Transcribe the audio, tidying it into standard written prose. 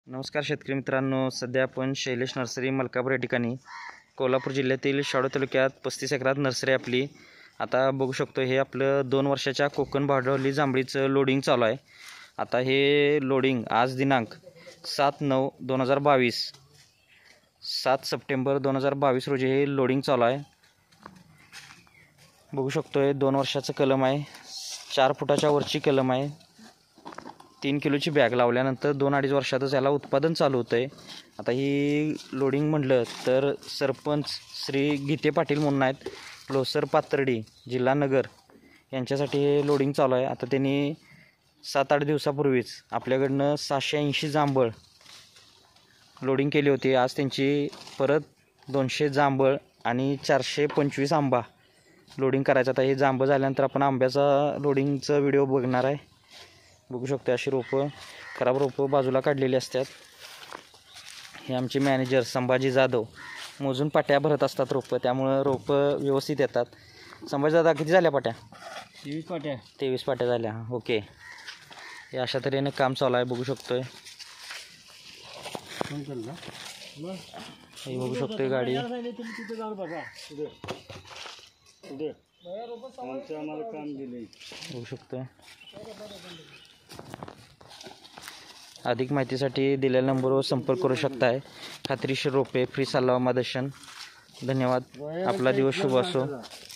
नमस्कार शेतकरी मित्रांनो, सध्या आपण शैलेश नर्सरी मलकापूर या ठिकाणी कोल्हापूर जिल्ह्यातील शाडू तालुक्यात 35 एकरात नर्सरी आपली. आता बघू शकतो हे आपलं 2 वर्षाच्या कोकण भाडवली जांभळीचं लोडिंग चालू आहे. आता हे लोडिंग आज दिनांक 7/9/2022 7 सप्टेंबर 2022 रोजी हे लोडिंग चालू आहे. बघू शकतो हे 2 वर्षाचं कलम आहे, 4 फुटाच्या वरची कलम आहे. 3 किलोची बॅग लावल्यानंतर 2-2.5 वर्षातच याला उत्पादन चालू होतं आहे. आता ही लोडिंग म्हटलं तर सरपंच श्री गीते पाटील म्हणून आहेत, लोसर पाथर्डी, जिल्हा नगर यांच्यासाठी हे लोडिंग चालू आहे. आता त्यांनी 7-8 दिवसापूर्वीच आपल्याकडनं 680 जांभळ लोडिंग केली होती. आज त्यांची परत 200 जांभळ आणि 425 आंबा लोडिंग करायचा. आता हे जांभळ झाल्यानंतर आपण आंब्याचा लोडिंगचा व्हिडिओ बघणार आहे. बघू शकतो अशी रोपं, खराब रोपं बाजूला काढलेली असतात. हे आमचे मॅनेजर संभाजी जाधव मोजून पाट्या भरत असतात रोपं, त्यामुळं रोपं व्यवस्थित येतात. संभाजी दादा, किती झाल्या पाट्या? 23 पाट्या. 23 पाट्या झाल्या. ओके, हे अशा तऱ्हेने काम चालू आहे. बघू शकतोय हे बघू शकतोय गाडी. बघू शकतोय. अधिक माहितीसाठी दिलेल्या नंबरवर संपर्क करू शकताय. खात्रीशीर रोपे, फ्री सल्ला मार्गदर्शन. धन्यवाद. आपला दिवस शुभ असो.